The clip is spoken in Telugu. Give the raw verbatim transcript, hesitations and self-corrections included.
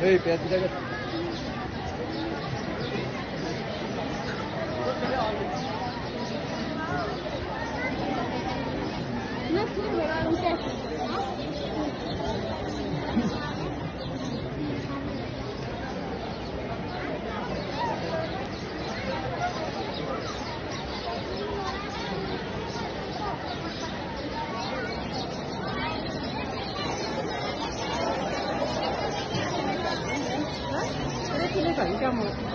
Hey, पैसे देगा। ना फिर बड़ा उनके这个是那个叫么？